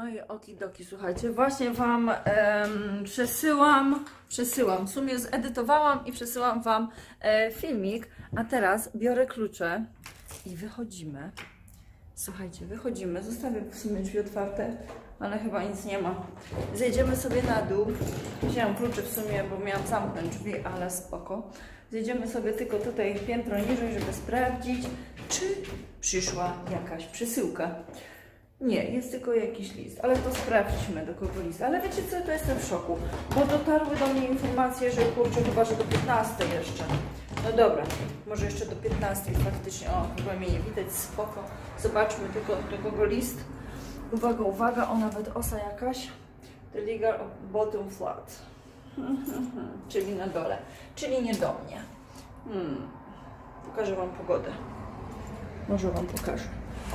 No i okidoki, słuchajcie, właśnie Wam przesyłam, w sumie zedytowałam i przesyłam Wam filmik, a teraz biorę klucze i wychodzimy. Słuchajcie, wychodzimy, zostawię w sumie drzwi otwarte, ale chyba nic nie ma. Zejdziemy sobie na dół, wziąłem klucze w sumie, bo miałam zamknąć drzwi, ale spoko. Zejdziemy sobie tylko tutaj piętro niżej, żeby sprawdzić, czy przyszła jakaś przesyłka. Nie, jest tylko jakiś list, ale to sprawdźmy, do kogo list. Ale wiecie co, to jestem w szoku, bo dotarły do mnie informacje, że kurczę, chyba że do 15 jeszcze. No dobra, może jeszcze do 15 faktycznie, o, chyba mnie nie widać, spoko. Zobaczmy tylko do kogo list. Uwaga, uwaga, o nawet osa jakaś. The legal bottom flat. Czyli na dole, czyli nie do mnie. Pokażę Wam pogodę. Może Wam pokażę.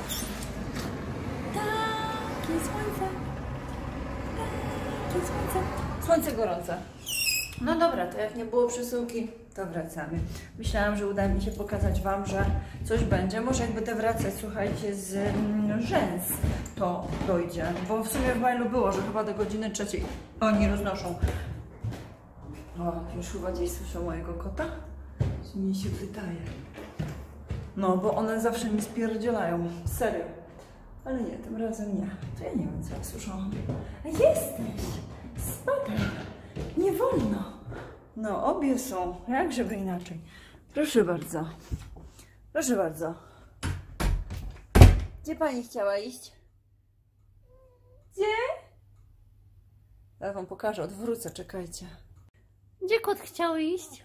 Takie słońce. Takie słońce. Słońce gorące. No dobra, to jak nie było przesyłki, to wracamy. Myślałam, że uda mi się pokazać Wam, że coś będzie. Może jak będę wracać, słuchajcie, z rzęs, to dojdzie. Bo w sumie w mailu było, że chyba do godziny 3 oni roznoszą. O, już chyba gdzieś słyszę mojego kota? Czy mi się wydaje? No, bo one zawsze mi spierdzielają. Serio. Ale nie, tym razem nie. To ja nie wiem, co ja słyszałam. A jesteś! Spadaj! Nie wolno! No, obie są. Jak żeby inaczej. Proszę bardzo. Proszę bardzo. Gdzie pani chciała iść? Gdzie? Ja Wam pokażę, odwrócę, czekajcie. Gdzie kot chciał iść?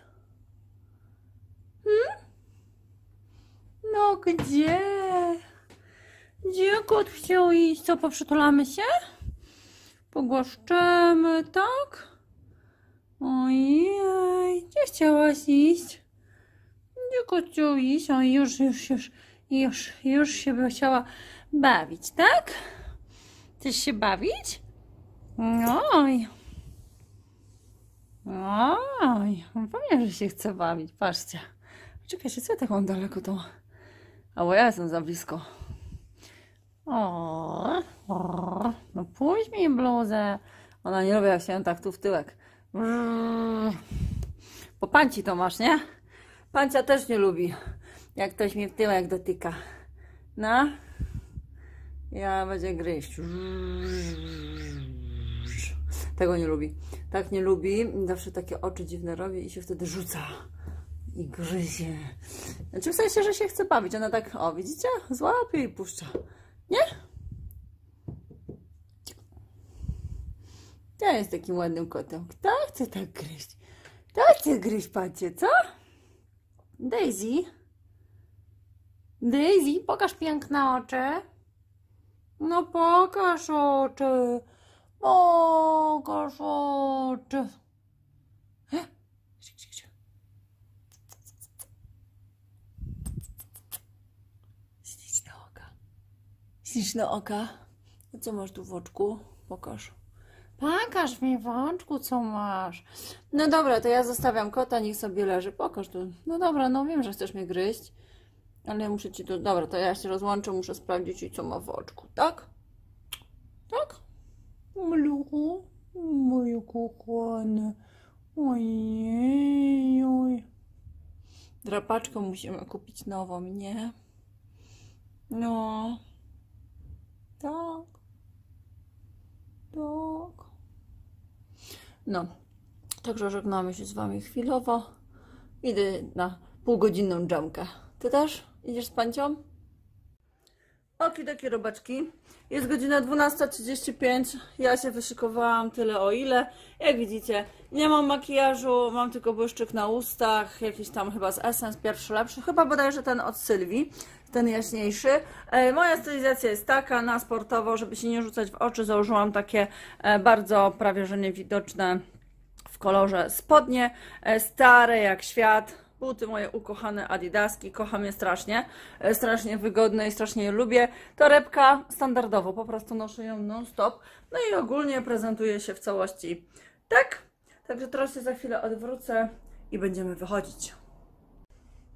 No gdzie? Gdzie kot chciał iść? Co, poprzytulamy się? Pogłaszczemy, tak? Ojej, gdzie chciałaś iść? Gdzie kot chciał iść? Oj, już się by chciała bawić, tak? Chcesz się bawić? Oj. Oj, powiem, że się chce bawić, patrzcie. Czekajcie, co ja tak mam daleko to? A bo ja jestem za blisko. No puść mi bluzę. Ona nie lubi, jak się tak tu w tyłek. Po panci to masz, nie? Pancia też nie lubi, jak ktoś mi w tyłek dotyka. No. Ja będzie gryźć. Tego nie lubi. Tak nie lubi. Zawsze takie oczy dziwne robi i się wtedy rzuca. I gryzie. Znaczy w sensie, że się chce bawić. Ona tak, o widzicie? Złapie i puszcza. Nie? To jest takim ładnym kotem. Kto chce tak gryźć? Kto chce gryźć, patrzcie, co? Daisy? Daisy, pokaż piękne oczy. No pokaż oczy. Pokaż oczy. Śliczne oka. Śliczne oka. A co masz tu w oczku? Pokaż. Pokaż mi w oczku, co masz. No dobra, to ja zostawiam kota, niech sobie leży. Pokaż tu. No dobra, no wiem, że chcesz mnie gryźć. Ale ja muszę ci to... Dobra, to ja się rozłączę, muszę sprawdzić, co ma w oczku. Tak? Tak? Maluchu, moje kochane. Ojej, oj. Drapaczkę musimy kupić nową, nie? No. Tak. Tak. No. Także żegnamy się z Wami chwilowo. Idę na półgodzinną dżemkę. Ty też? Idziesz z pancią? Okidoki robaczki. Jest godzina 12:35. Ja się wyszykowałam tyle o ile. Jak widzicie, nie mam makijażu, mam tylko błyszczyk na ustach, jakiś tam chyba z Essence, pierwszy lepszy. Chyba bodajże ten od Sylwii, ten jaśniejszy. Moja stylizacja jest taka, na sportowo, żeby się nie rzucać w oczy. Założyłam takie bardzo prawie że niewidoczne w kolorze spodnie, stare jak świat. Buty moje ukochane Adidaski, kocham je strasznie, strasznie wygodne i strasznie je lubię. Torebka standardowo, po prostu noszę ją non stop. No i ogólnie prezentuje się w całości tak. Także teraz się za chwilę odwrócę i będziemy wychodzić. No, także ja Wam się pokazałam. Okularki moje jedne, słuchajcie, zostawiłam. Bo nie wiem, czy je wziąć, czy nie wziąć. Bo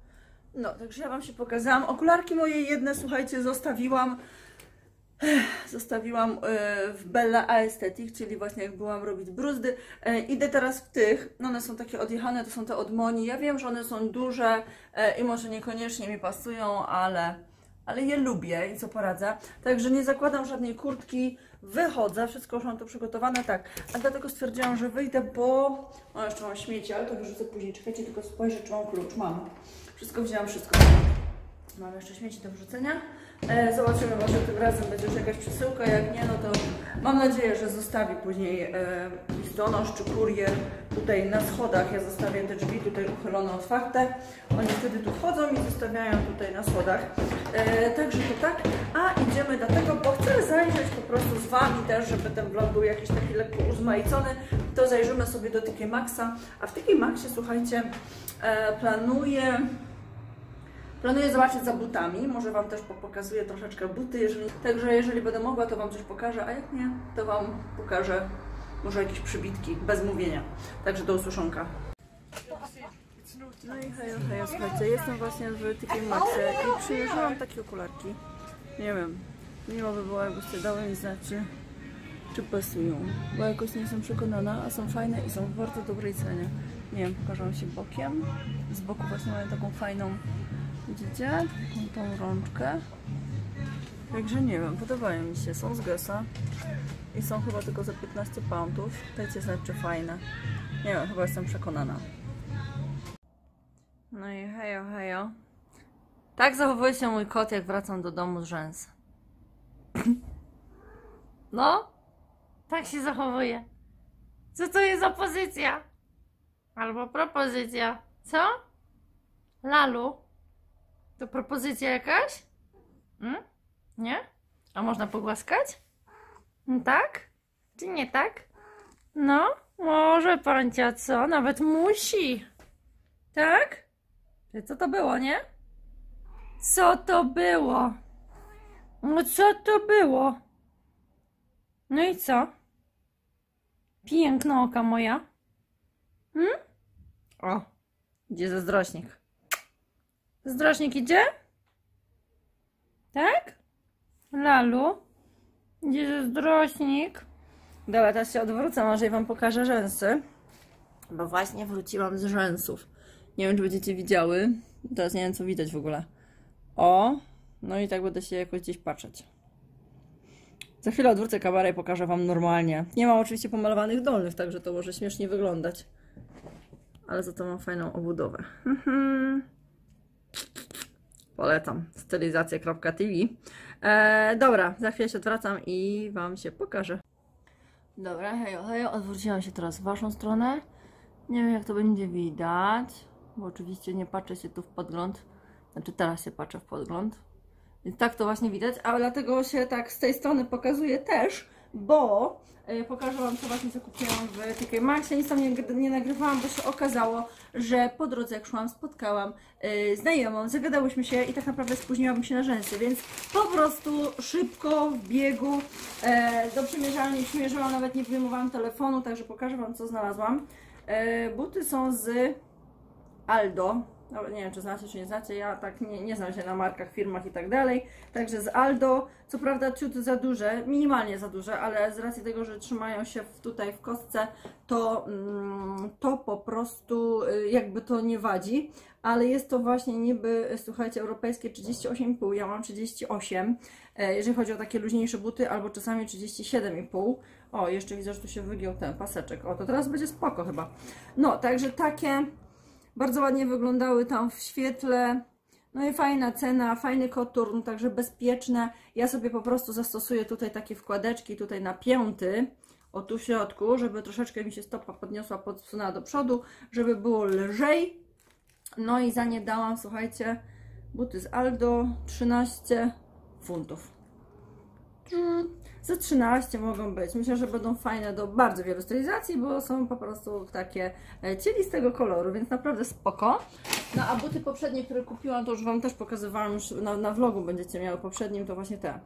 Zostawiłam w Bella Aesthetic, czyli właśnie jak byłam robić bruzdy. Idę teraz w tych, no one są takie odjechane, to są te od Moni. Ja wiem, że one są duże i może niekoniecznie mi pasują, ale je lubię i co poradzę. Także nie zakładam żadnej kurtki, wychodzę, wszystko już mam to przygotowane, tak. A dlatego stwierdziłam, że wyjdę, bo... O, jeszcze mam śmieci, ale to wyrzucę później. Czekajcie, tylko spojrzę, czy mam klucz. Mam. Wszystko wzięłam, wszystko. Mam jeszcze śmieci do wrzucenia. Zobaczymy, może tym razem będzie już jakaś przesyłka, jak nie, no to mam nadzieję, że zostawi później listonosz czy kurier tutaj na schodach. Ja zostawię te drzwi tutaj uchylone, otwarte. Oni wtedy tu wchodzą i zostawiają tutaj na schodach. Także to tak. A idziemy dlatego, bo chcę zajrzeć po prostu z Wami też, żeby ten vlog był jakiś taki lekko uzmaicony. To zajrzymy sobie do TK Maxxa. A w TK Maxxie, słuchajcie, planuję zobaczyć za butami, może Wam też pokazuję troszeczkę buty, także jeżeli będę mogła, to Wam coś pokażę, a jak nie, to Wam pokażę może jakieś przybitki, bez mówienia. Także do usłyszonka. No i hej, słuchajcie, jestem właśnie w TK Maxxie i przyjrzałam takie okularki. Nie wiem, miło by było, jakbyście dały mi znać, czy pasują, bo jakoś nie jestem przekonana, a są fajne i są w bardzo dobrej cenie. Nie wiem, pokażę Wam się bokiem. Z boku właśnie mają taką fajną, widzicie? Tą rączkę. Także nie wiem, podobają mi się. Są z Guessa i są chyba tylko za 15 poundów. Dajcie znać, czy fajne. Nie wiem, chyba jestem przekonana. No i hejo, hejo. Tak zachowuje się mój kot, jak wracam do domu z rzęs. No, tak się zachowuje. Co to jest za pozycja? Albo propozycja. Co? Lalu? To propozycja jakaś? Nie? A można pogłaskać? Tak? Czy nie tak? No, może pancia, co? Nawet musi. Tak? Co to było, nie? Co to było? No co to było? No i co? Piękna oka moja. O, idzie zazdrośnik. Zazdrośnik idzie? Tak? Lalu? Idzie zazdrośnik. Dobra, teraz się odwrócę, może i Wam pokażę rzęsy. Bo właśnie wróciłam z rzęsów. Nie wiem, czy będziecie widziały. Teraz nie wiem, co widać w ogóle. O, no i tak będę się jakoś gdzieś patrzeć. Za chwilę odwrócę kamerę i pokażę Wam normalnie. Nie mam oczywiście pomalowanych dolnych, także to może śmiesznie wyglądać. Ale za to mam fajną obudowę. Polecam. Stylizacja.tv. Dobra, za chwilę się odwracam i Wam się pokażę. Dobra, hejo, hejo. Odwróciłam się teraz w Waszą stronę. Nie wiem, jak to będzie widać, bo oczywiście nie patrzę się tu w podgląd. Znaczy teraz się patrzę w podgląd. Więc tak to właśnie widać, ale dlatego się tak z tej strony pokazuje też, bo pokażę Wam, co właśnie kupiłam w TK Maxxie. Nic tam nie nagrywałam, bo się okazało, że po drodze jak szłam, spotkałam znajomą, zagadałyśmy się i tak naprawdę spóźniłabym się na rzęsy, więc po prostu szybko, w biegu do przymierzalni przymierzyłam, nawet nie wyjmowałam telefonu, także pokażę Wam, co znalazłam. Buty są z Aldo. No, nie wiem, czy znacie, czy nie znacie, ja tak nie znam się na markach, firmach i tak dalej. Także z Aldo, co prawda ciut za duże, minimalnie za duże, ale z racji tego, że trzymają się tutaj w kostce, to po prostu jakby to nie wadzi. Ale jest to właśnie niby, słuchajcie, europejskie 38,5, ja mam 38, jeżeli chodzi o takie luźniejsze buty, albo czasami 37,5. O, jeszcze widzę, że tu się wygiął ten paseczek. O, to teraz będzie spoko chyba. No, także takie... Bardzo ładnie wyglądały tam w świetle. No i fajna cena, fajny koturn, także bezpieczne. Ja sobie po prostu zastosuję tutaj takie wkładeczki, tutaj na pięty, o tu w środku, żeby troszeczkę mi się stopa podniosła, podsunęła do przodu, żeby było lżej. No i za nie dałam, słuchajcie, buty z Aldo, 13 funtów. Za 13 mogą być. Myślę, że będą fajne do bardzo wielu stylizacji, bo są po prostu takie cielistego koloru, więc naprawdę spoko. No a buty poprzednie, które kupiłam, to już Wam też pokazywałam, już na vlogu będziecie miały poprzednim, to właśnie te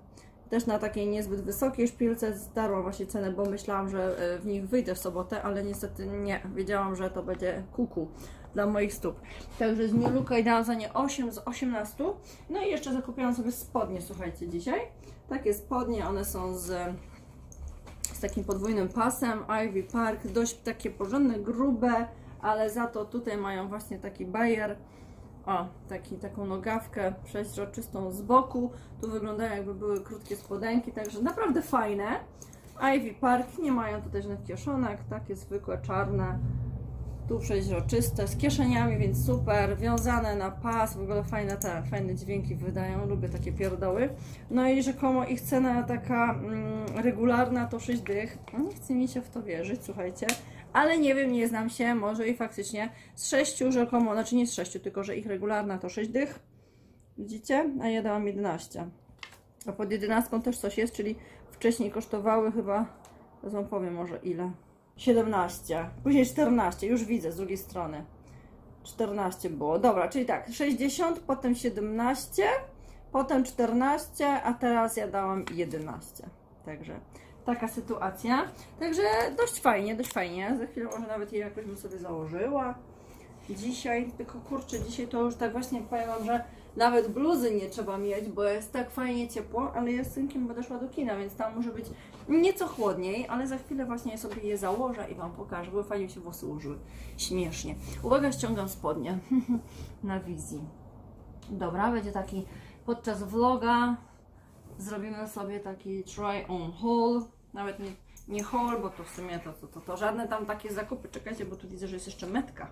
też na takiej niezbyt wysokiej szpilce. Zdarłam właśnie cenę, bo myślałam, że w nich wyjdę w sobotę, ale niestety nie. Wiedziałam, że to będzie kuku dla moich stóp. Także z New Looka dałam za nie 8 z 18. No i jeszcze zakupiłam sobie spodnie, słuchajcie, dzisiaj. Takie spodnie, one są z takim podwójnym pasem, Ivy Park, dość takie porządne, grube, ale za to tutaj mają właśnie taki bajer, o, taką nogawkę przeźroczystą z boku, tu wyglądają jakby były krótkie spodenki, także naprawdę fajne. Ivy Park, nie mają tutaj żadnych kieszonek, takie zwykłe, czarne, tu przeźroczyste, z kieszeniami, więc super, wiązane na pas, w ogóle fajne dźwięki wydają, lubię takie pierdoły. No i rzekomo ich cena taka regularna to 6 dych, nie chce mi się w to wierzyć, słuchajcie, ale nie wiem, nie znam się, może i faktycznie z 6 rzekomo, znaczy nie z 6, tylko że ich regularna to 6 dych, widzicie, a ja dałam 11, a pod 11 też coś jest, czyli wcześniej kosztowały chyba, teraz wam powiem może ile. 17, później 14, już widzę z drugiej strony 14 było, dobra, czyli tak 60, potem 17, potem 14, a teraz ja dałam 11, także taka sytuacja, także dość fajnie, za chwilę może nawet je jakoś bym sobie założyła dzisiaj, tylko kurczę, dzisiaj to już tak właśnie powiem wam, że nawet bluzy nie trzeba mieć, bo jest tak fajnie ciepło, ale ja z synkiem będę szła do kina, więc tam może być nieco chłodniej, ale za chwilę właśnie sobie je założę i wam pokażę, bo fajnie się włosy ułożyły, śmiesznie. Uwaga, ściągam spodnie na wizji. Dobra, będzie taki podczas vloga, zrobimy sobie taki try on haul, nawet nie haul, bo to w sumie to żadne tam takie zakupy, czekajcie, bo tu widzę, że jest jeszcze metka.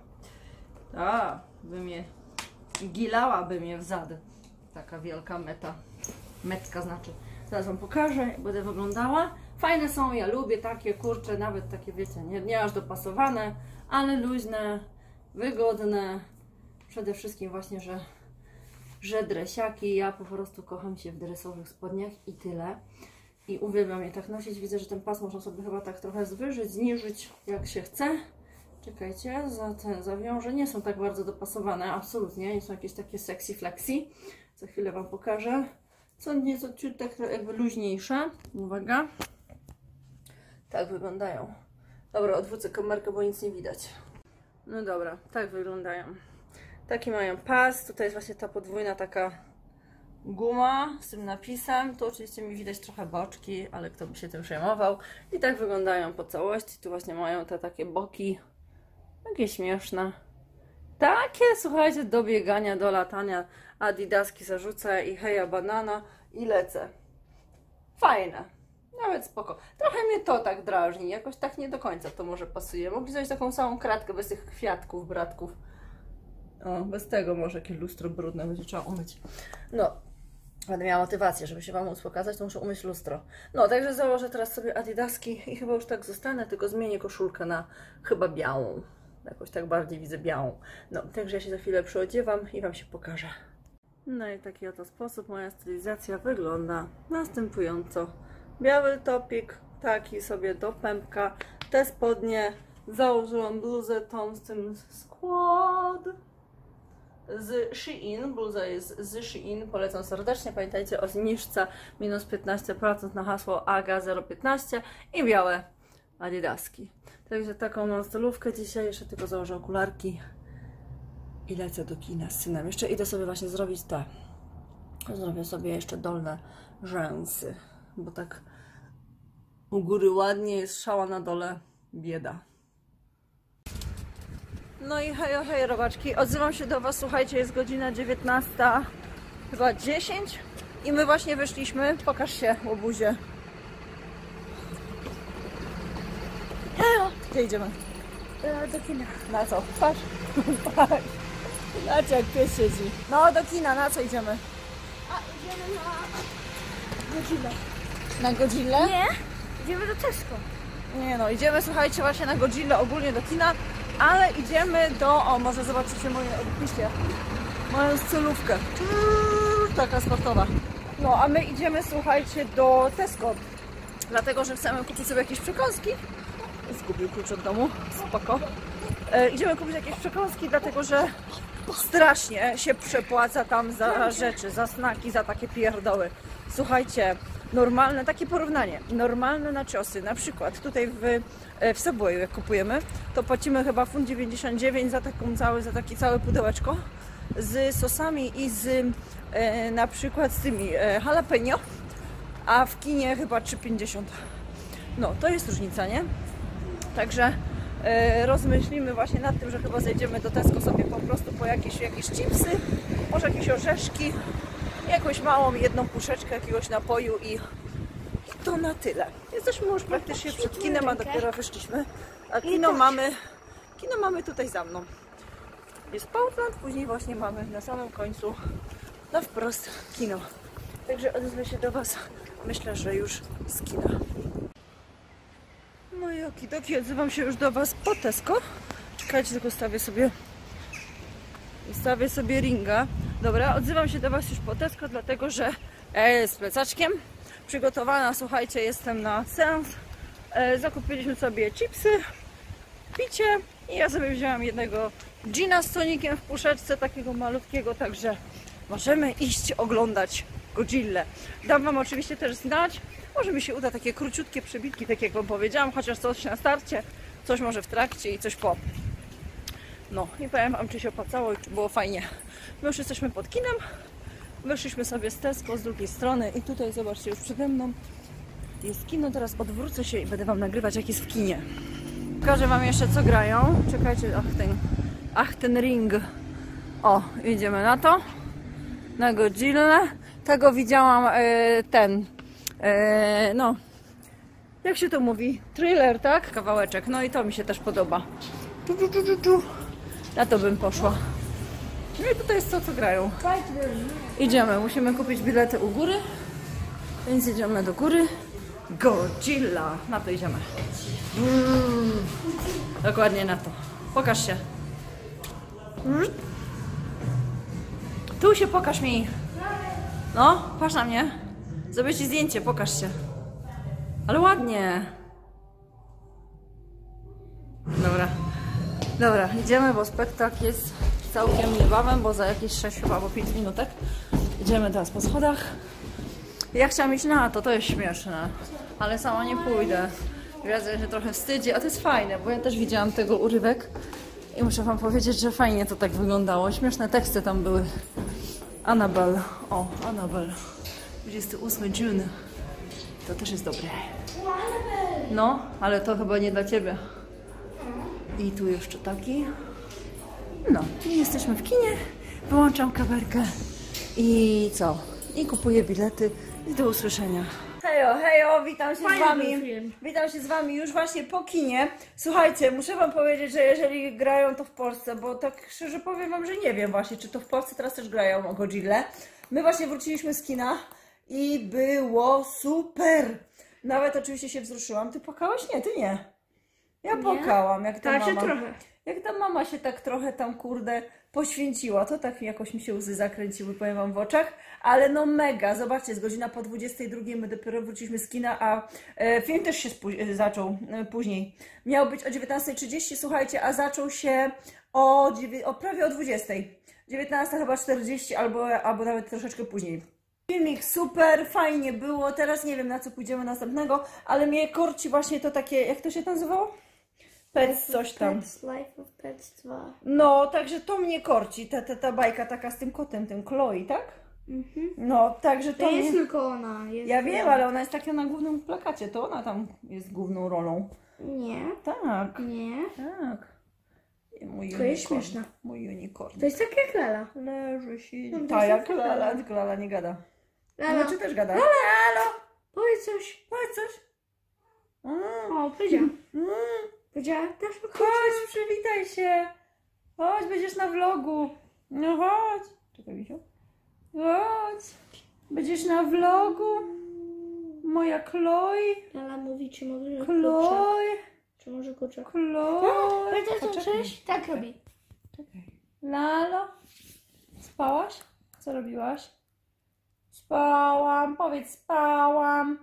Gilałaby mnie w zad. Taka wielka metka znaczy. Zaraz wam pokażę, jak będę wyglądała. Fajne są, ja lubię takie, kurcze, nawet takie, wiecie, nie aż dopasowane, ale luźne, wygodne. Przede wszystkim właśnie, że dresiaki. Ja po prostu kocham się w dresowych spodniach i tyle. I uwielbiam je tak nosić. Widzę, że ten pas można sobie chyba tak trochę zwyżyć, zniżyć jak się chce. Czekajcie, zawiąże nie są tak bardzo dopasowane, absolutnie, nie są jakieś takie sexy flexi. Za chwilę wam pokażę. Są nieco ciut tak jakby luźniejsze. Uwaga. Tak wyglądają. Dobra, odwrócę kamerkę, bo nic nie widać. No dobra, tak wyglądają. Taki mają pas, tutaj jest właśnie ta podwójna taka guma z tym napisem. Tu oczywiście mi widać trochę boczki, ale kto by się tym przejmował. I tak wyglądają po całości. Tu właśnie mają te takie boki. Takie śmieszne. Takie, słuchajcie, do biegania, do latania. Adidaski zarzucę i heja banana i lecę. Fajne. Nawet spoko. Trochę mnie to tak drażni. Jakoś tak nie do końca to może pasuje. Mogli zrobić taką samą kratkę bez tych kwiatków, bratków. O, bez tego może jakieś lustro brudne będzie trzeba umyć. No. Będę miała motywację, żeby się wam móc pokazać, to muszę umyć lustro. No, także założę teraz sobie adidaski i chyba już tak zostanę, tylko zmienię koszulkę na chyba białą. Jakoś tak bardziej widzę białą. No, także ja się za chwilę przyodziewam i wam się pokażę. No i taki oto sposób moja stylizacja wygląda następująco. Biały topik, taki sobie do pępka. Te spodnie, założyłam bluzę tą z tym skład z Shein, bluza jest z Shein, polecam serdecznie, pamiętajcie o zniżce minus 15% na hasło AGA015 i białe adidaski. Także taką mam stylówkę dzisiaj, jeszcze tylko założę okularki i lecę do kina z synem. Jeszcze idę sobie właśnie zrobić te, zrobię sobie jeszcze dolne rzęsy, bo tak u góry ładnie jest, szała na dole bieda. No i hej, robaczki, odzywam się do was, słuchajcie, jest godzina 19, chyba 10 i my właśnie wyszliśmy, pokaż się, łobuzie. Gdzie idziemy? Do kina. Na co? Patrz, patrz, patrz jak pies siedzi. No do kina, na co idziemy? A idziemy na Godzillę. Na Godzillę? Nie, idziemy do Tesco. Nie no, idziemy, słuchajcie, właśnie na Godzillę, ogólnie do kina, ale idziemy do, o może zobaczycie moje odpisie, moją stylówkę, taka sportowa. No a my idziemy, słuchajcie, do Tesco, dlatego że chcemy kupić sobie jakieś przekąski. Zgubił klucz od domu, spoko. Idziemy kupić jakieś przekąski, dlatego że strasznie się przepłaca tam za rzeczy, za snaki, za takie pierdoły. Słuchajcie, normalne, takie porównanie, normalne naczosy, na przykład tutaj w Subwayu jak kupujemy, to płacimy chyba £1,99 za takie całe pudełeczko z sosami i z na przykład z tymi jalapeno, a w kinie chyba £3,50. No, to jest różnica, nie? Także rozmyślimy właśnie nad tym, że chyba zejdziemy do Tesco sobie po prostu po jakieś chipsy, może jakieś orzeszki, jakąś małą jedną puszeczkę jakiegoś napoju i to na tyle. Jesteśmy już praktycznie przed kinem, a dopiero wyszliśmy. A kino mamy tutaj za mną. Jest Poundland, później właśnie mamy na samym końcu na wprost kino. Także odezwę się do Was, myślę, że już z kina. No i okidoki, odzywam się już do Was po Tesco. Czekajcie, tylko ustawię sobie ringa. Dobra, odzywam się do Was już po Tesco, dlatego że z plecaczkiem przygotowana, słuchajcie, jestem na seans. Zakupiliśmy sobie chipsy, picie i ja sobie wzięłam jednego gina z tonikiem w puszeczce, takiego malutkiego, także możemy iść oglądać Godzillę. Dam Wam oczywiście też znać, może mi się uda takie króciutkie przebitki, tak jak Wam powiedziałam, chociaż coś na starcie, coś może w trakcie i coś po. No, nie powiem Wam, czy się opłacało i czy było fajnie. My już jesteśmy pod kinem, wyszliśmy sobie z Tesco z drugiej strony i tutaj, zobaczcie, już przede mną jest kino. Teraz odwrócę się i będę Wam nagrywać, jak jest w kinie. Pokażę Wam jeszcze, co grają. Czekajcie, ten ring. O, idziemy na to. Na Godzillę. Tego widziałam, no, jak się to mówi? Thriller, tak? Kawałeczek. No i to mi się też podoba. Na to bym poszła. No i tutaj jest to, co grają. Idziemy, musimy kupić bilety u góry. Więc idziemy do góry. Godzilla! Na to idziemy. Dokładnie na to. Pokaż się. Tu się pokaż mi. No, patrz na mnie. Zrobię Ci zdjęcie, pokaż się. Ale ładnie. Dobra, idziemy, bo spektakl jest całkiem niebawem, bo za jakieś 6 chyba albo 5 minutek. Idziemy teraz po schodach. Ja chciałam iść na to jest śmieszne, ale sama nie pójdę. Wiedzę, że trochę wstydzi, a to jest fajne, bo ja też widziałam tego urywek i muszę Wam powiedzieć, że fajnie to tak wyglądało. Śmieszne teksty tam były. Annabelle. O, Annabelle. 28 June. To też jest dobre. No, ale to chyba nie dla Ciebie. I tu jeszcze taki. No, i jesteśmy w kinie. Wyłączam kamerkę. I co? I kupuję bilety. I do usłyszenia. Hejo, hejo, witam się z Wami. Witam się z Wami już właśnie po kinie. Słuchajcie, muszę Wam powiedzieć, że jeżeli grają to w Polsce, bo tak szczerze powiem Wam, że nie wiem właśnie, czy to w Polsce teraz też grają o Godzillę. My właśnie wróciliśmy z kina i było super. Nawet oczywiście się wzruszyłam. Ty płakałaś? Nie, ty nie. Ja płakałam, jak ta mama. Trochę. Jak ta mama się tak trochę tam, kurde, poświęciła, to tak jakoś mi się łzy zakręciły, powiem Wam, w oczach, ale no mega, zobaczcie, jest godzina po 22, my dopiero wróciliśmy z kina, a film też się zaczął później. Miał być o 19:30, słuchajcie, a zaczął się prawie o 20. 19 chyba 40 albo nawet troszeczkę później. Filmik super, fajnie było, teraz nie wiem, na co pójdziemy następnego, ale mnie korci właśnie to takie, jak to się nazywało? Pets, coś tam. Life of Pets 2. No, także to mnie korci, ta bajka taka z tym kotem, tym Chloe, tak? No, także to jest tylko ona. Ja wiem, ale ona jest taka na głównym plakacie, to ona tam jest główną rolą. Nie. Tak. Nie. Tak. Mój to jest śmieszne. Mój unicorn. To jest tak jak Lela. Leży się. Tak, jak Lela, tylko Lela nie gada. Lela. Czy też gada? Lela. Powiedz coś. Powiedz coś. O, powiedziałam. Powiedziała też. Chodź, przywitaj się. Chodź, będziesz na vlogu. No chodź. Czekaj, Misiu. Chodź. Będziesz na vlogu. Moja Chloe. Lela mówi, czy może Chloe. Czy może kurczak? Chloe. Będziesz to coś? Tak robi. Czekaj. Lalo. Spałaś? Co robiłaś? Spałam. Powiedz, spałam.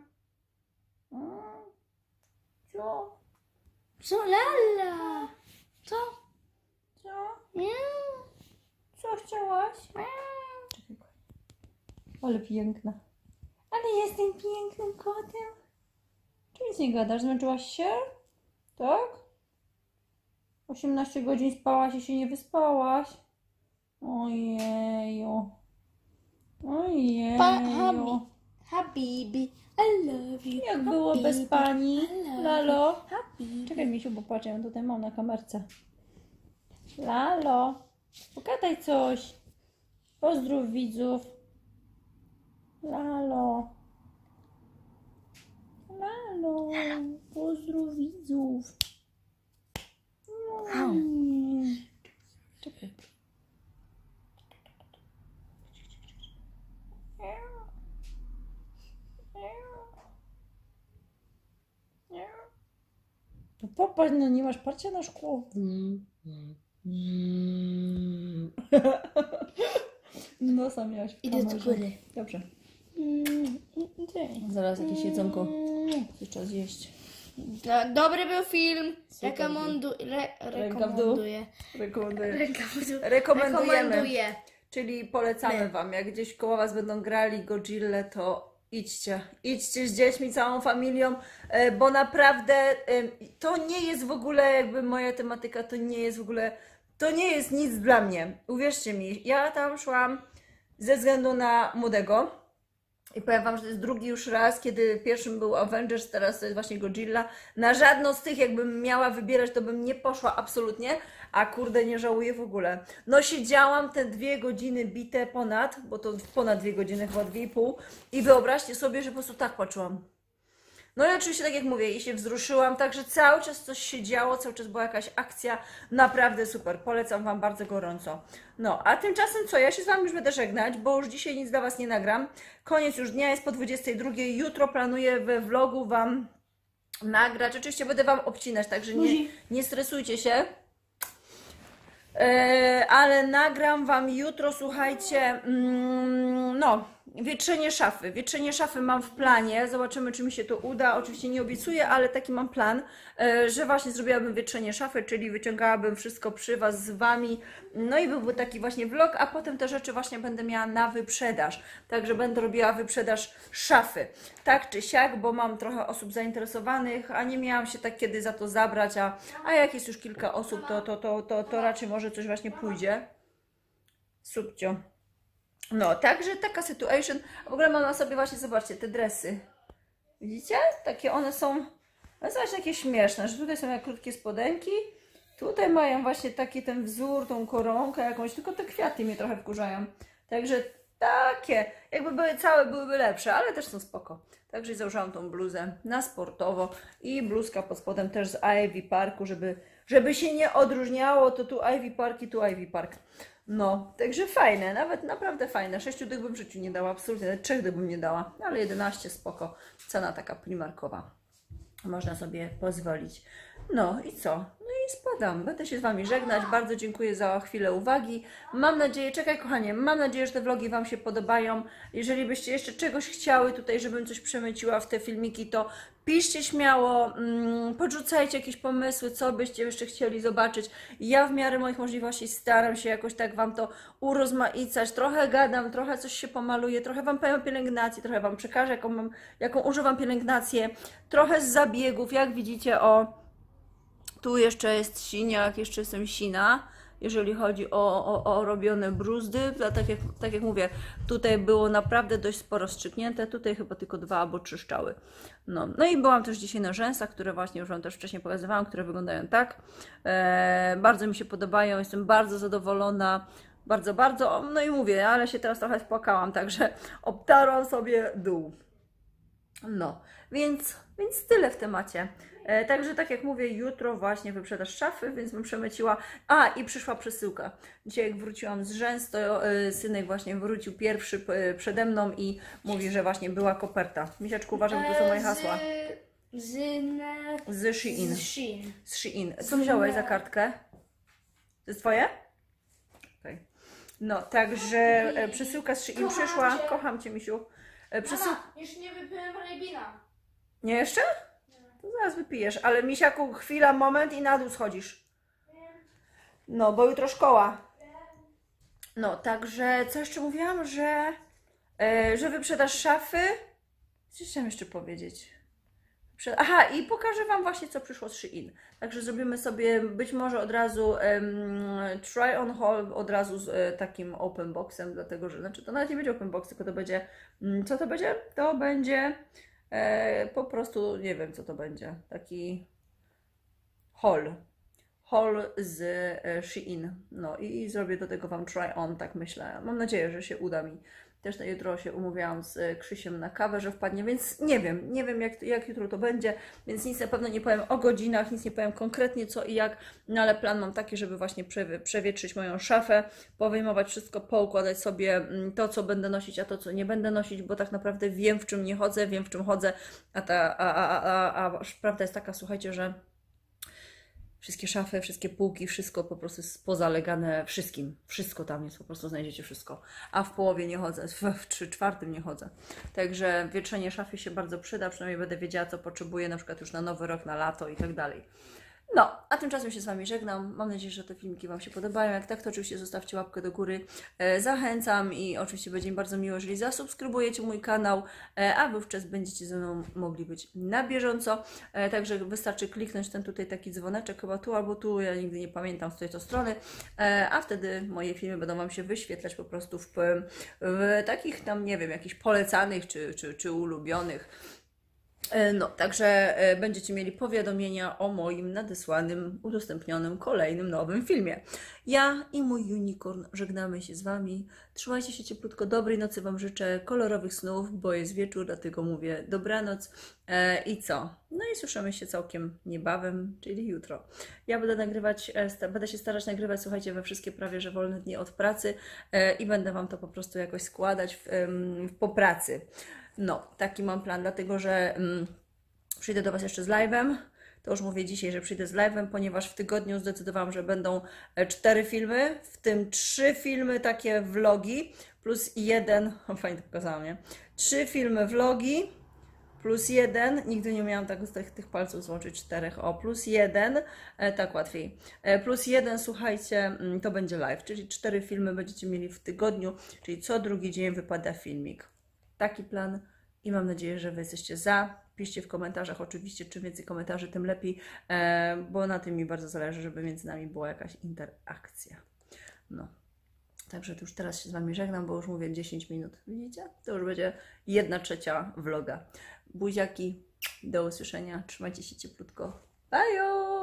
Co? Co, Lala? Co? Co? Nie. Co chciałaś? Ale piękna. Ale jestem pięknym kotem. Czy nic nie gadasz? Zmęczyłaś się? Tak? 18 godzin spałaś i się nie wyspałaś? Ojeju. Ojeju. Habibi, I love you. Jak było bez pani? Lalo? Habibi. Czekaj, Misiu, bo patrzę, ja tutaj mam na kamerce. Lalo, pogadaj coś. Pozdrów widzów. Lalo. Lalo, pozdrów widzów. Czekaj. No popatrz, no nie masz parcia na szkło. Nosa miałaś w Idę do kamerze. góry. Dobrze. Zaraz jakieś jedzonko. Coś trzeba zjeść. Dobry był film. Super Ręka w dół. Rekomenduję. Rekomenduję. Ręka w dół. Rekomendujemy. Rekomenduję. Czyli polecamy Wam, jak gdzieś koło Was będą grali Godzilla, to idźcie. Idźcie z dziećmi, całą familią, bo naprawdę to nie jest w ogóle jakby moja tematyka, to nie jest w ogóle, to nie jest nic dla mnie. Uwierzcie mi, ja tam szłam ze względu na młodego. I powiem Wam, że to jest drugi już raz, kiedy pierwszym był Avengers, teraz to jest właśnie Godzilla. Na żadną z tych, jakbym miała wybierać, to bym nie poszła absolutnie, a kurde, nie żałuję w ogóle. No siedziałam te 2 godziny bite ponad, bo to ponad 2 godziny, chyba 2,5 i wyobraźcie sobie, że po prostu tak poczułam. No i oczywiście, tak jak mówię, i się wzruszyłam, także cały czas coś się działo, cały czas była jakaś akcja, naprawdę super, polecam Wam bardzo gorąco. No, a tymczasem co, ja się z Wami już będę żegnać, bo już dzisiaj nic dla Was nie nagram. Koniec już dnia, jest po 22, jutro planuję we vlogu Wam nagrać, oczywiście będę Wam obcinać, także nie stresujcie się. Ale nagram Wam jutro, słuchajcie, no, wietrzenie szafy. Wietrzenie szafy mam w planie, zobaczymy, czy mi się to uda. Oczywiście nie obiecuję, ale taki mam plan, że właśnie zrobiłabym wietrzenie szafy, czyli wyciągałabym wszystko przy Was z Wami. No i byłby taki właśnie vlog, a potem te rzeczy właśnie będę miała na wyprzedaż. Także będę robiła wyprzedaż szafy. Tak czy siak, bo mam trochę osób zainteresowanych, a nie miałam się tak kiedy za to zabrać, a jak jest już kilka osób, to raczej może coś właśnie pójdzie. Subcio. No, także taka situation. W ogóle mam na sobie właśnie, zobaczcie, te dresy. Widzicie? Takie one są właśnie takie śmieszne, że tutaj są jak krótkie spodenki. Tutaj mają właśnie taki ten wzór, tą koronkę jakąś, tylko te kwiaty mnie trochę wkurzają. Także takie, jakby były całe, byłyby lepsze, ale też są spoko. Także założyłam tą bluzę na sportowo i bluzka pod spodem też z Ivy Parku, żeby się nie odróżniało, to tu Ivy Park i tu Ivy Park. No, także fajne, nawet naprawdę fajne. 6 dych bym w życiu nie dała, absolutnie, 3 dych bym nie dała, ale 11 spoko. Cena taka primarkowa. Można sobie pozwolić. No i co? No i spadam. Będę się z Wami żegnać. Bardzo dziękuję za chwilę uwagi. Mam nadzieję, czekaj kochanie, mam nadzieję, że te vlogi Wam się podobają. Jeżeli byście jeszcze czegoś chciały tutaj, żebym coś przemyciła w te filmiki, to piszcie śmiało, podrzucajcie jakieś pomysły, co byście jeszcze chcieli zobaczyć. Ja w miarę moich możliwości staram się jakoś tak Wam to urozmaicać. Trochę gadam, trochę coś się pomaluję, trochę Wam powiem o pielęgnacji, trochę Wam przekażę, jaką używam pielęgnację. Trochę z zabiegów, jak widzicie, tu jeszcze jest siniak, jeszcze jestem sina, jeżeli chodzi o robione bruzdy. Tak jak mówię, tutaj było naprawdę dość sporo strzyknięte, tutaj chyba tylko 2 albo 3 szczały. No i byłam też dzisiaj na rzęsach, które właśnie już Wam też wcześniej pokazywałam, które wyglądają tak. Bardzo mi się podobają, jestem bardzo zadowolona. Bardzo, bardzo, no i mówię, ale się teraz trochę spłakałam, także obtarłam sobie dół. No, więc tyle w temacie. Także tak jak mówię, jutro właśnie wyprzedaż szafy, więc bym przemyciła. A, i przyszła przesyłka. Dzisiaj jak wróciłam z rzęs, to synek właśnie wrócił pierwszy przede mną i mówi, że właśnie była koperta. Misiaczku, uważam, że to są moje hasła. Z Shein. Z Shein. Co wziąłeś za kartkę? To jest twoje? Okay. No, także przesyłka z Shein przyszła. Kocham Cię, Misiu. Mama, już nie wypiłem Rejbina. Nie jeszcze? To zaraz wypijesz, ale Misiaku, chwila, moment i na dół schodzisz. No, bo jutro szkoła. No, także co jeszcze mówiłam, że wyprzedaż szafy Co chciałam jeszcze powiedzieć? Aha, i pokażę Wam właśnie, co przyszło z Shein. Także zrobimy sobie być może od razu try on haul, od razu z takim open boxem, dlatego że, znaczy to nawet nie będzie open box, tylko to będzie, co to będzie? To będzie po prostu, nie wiem co to będzie, taki haul. Haul z Shein. No i zrobię do tego Wam try on, tak myślę. Mam nadzieję, że się uda mi. Też na jutro się umówiłam z Krzysiem na kawę, że wpadnie, więc nie wiem jak jutro to będzie, więc nic na pewno nie powiem o godzinach, nic nie powiem konkretnie co i jak, no ale plan mam taki, żeby właśnie przewietrzyć moją szafę, powyjmować wszystko, poukładać sobie to, co będę nosić, a to, co nie będę nosić, bo tak naprawdę wiem, w czym nie chodzę, wiem, w czym chodzę, a prawda jest taka, słuchajcie, że wszystkie szafy, wszystkie półki, wszystko po prostu jest pozalegane wszystkim. Wszystko tam jest, po prostu znajdziecie wszystko. A w połowie nie chodzę, w 3/4 nie chodzę. Także wietrzenie szafy się bardzo przyda, przynajmniej będę wiedziała, co potrzebuję, na przykład już na nowy rok, na lato i tak dalej. No, a tymczasem się z Wami żegnam. Mam nadzieję, że te filmiki Wam się podobają. Jak tak, to oczywiście zostawcie łapkę do góry. Zachęcam i oczywiście będzie mi bardzo miło, jeżeli zasubskrybujecie mój kanał, a wówczas będziecie ze mną mogli być na bieżąco. Także wystarczy kliknąć ten tutaj taki dzwoneczek, chyba tu albo tu, ja nigdy nie pamiętam z tej to strony, a wtedy moje filmy będą Wam się wyświetlać po prostu w takich tam, nie wiem, jakichś polecanych czy ulubionych. No, także będziecie mieli powiadomienia o moim nadesłanym, udostępnionym kolejnym nowym filmie. Ja i mój unicorn żegnamy się z Wami. Trzymajcie się cieplutko, dobrej nocy Wam życzę, kolorowych snów, bo jest wieczór, dlatego mówię dobranoc. I co? No i słyszymy się całkiem niebawem, czyli jutro. Ja będę nagrywać, będę się starać nagrywać, słuchajcie, we wszystkie prawie że wolne dni od pracy i będę Wam to po prostu jakoś składać po pracy. No, taki mam plan, dlatego że przyjdę do Was jeszcze z live'em. To już mówię dzisiaj, że przyjdę z live'em, ponieważ w tygodniu zdecydowałam, że będą 4 filmy, w tym 3 filmy takie vlogi, plus 1, fajnie to pokazałam, nie? 3 filmy vlogi, plus 1, nigdy nie umiałam tak z tych palców złączyć 4, plus 1, tak łatwiej. Plus 1, słuchajcie, to będzie live, czyli 4 filmy będziecie mieli w tygodniu, czyli co drugi dzień wypada filmik. Taki plan i mam nadzieję, że Wy jesteście za. Piszcie w komentarzach, oczywiście, czym więcej komentarzy, tym lepiej, bo na tym mi bardzo zależy, żeby między nami była jakaś interakcja. No, także to już teraz się z Wami żegnam, bo już mówię 10 minut, widzicie? To już będzie 1/3 vloga. Buziaki, do usłyszenia, trzymajcie się cieplutko. Bye!